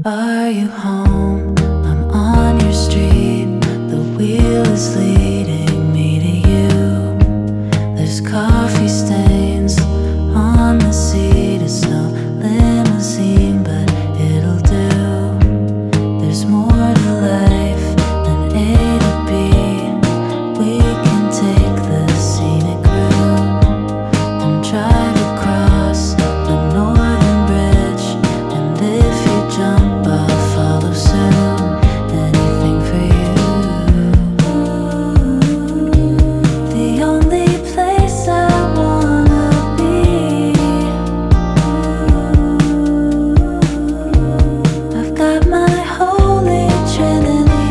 Are you home? I'm on your street. The wheel is leading me to you. There's coffee stains on the seat. It's no limousine, but it'll do. There's more to life than A to B. We can take the scenic route and drive across the northern bridge. And if you jump, I'll follow suit. Anything for you. The only place I wanna be. I've got my holy trinity.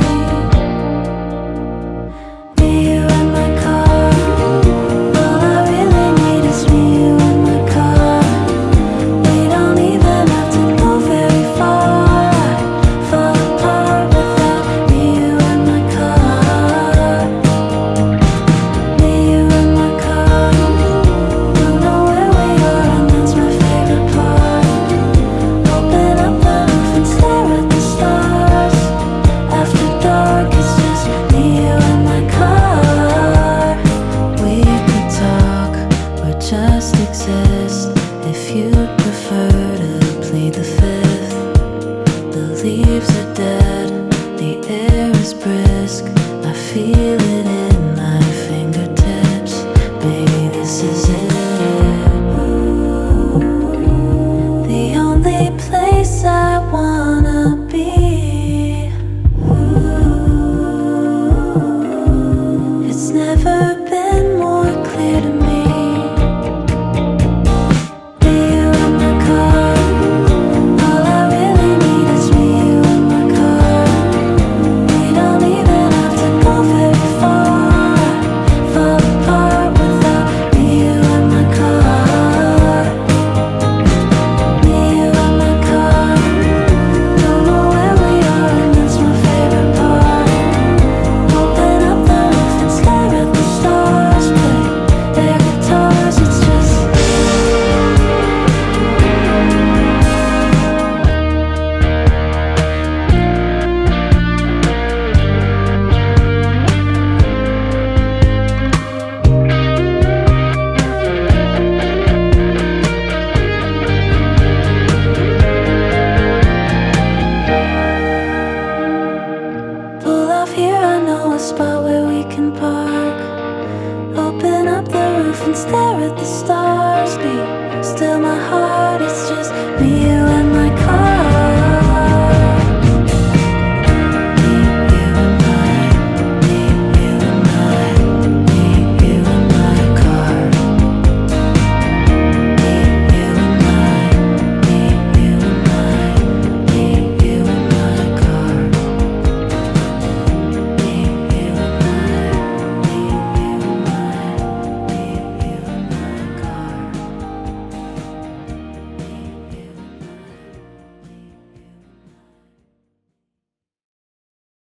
Me, you, and my car. All I really need is me, you, and my car. We don't even have to go very far. I fall apart without me, you, and my car. Me, you, and my car. Don't know where we are, and that's my favorite part. Open up the roof and stare at the stars. After dark, it's just me, you, and my car. We could talk or just exist. If you'd prefer to plead the fifth. The leaves are dead, the air is brisk. I feel it in my fingertips. Baby, this is it. The only place I wanna be. It's never been more clear to me. Me, you, and my car. All I really need is me, you, and my car. We don't even have to go very far. I fall apart without me, you, and my car. Me, you, and my car. Don't know where we are, and that's my favorite part. Open up the roof and stare at the stars. Play their guitars, it's just. Pull off here, I know a spot where we can park. Open up the roof and stare at the stars. Be still, my heart, it's just me, you,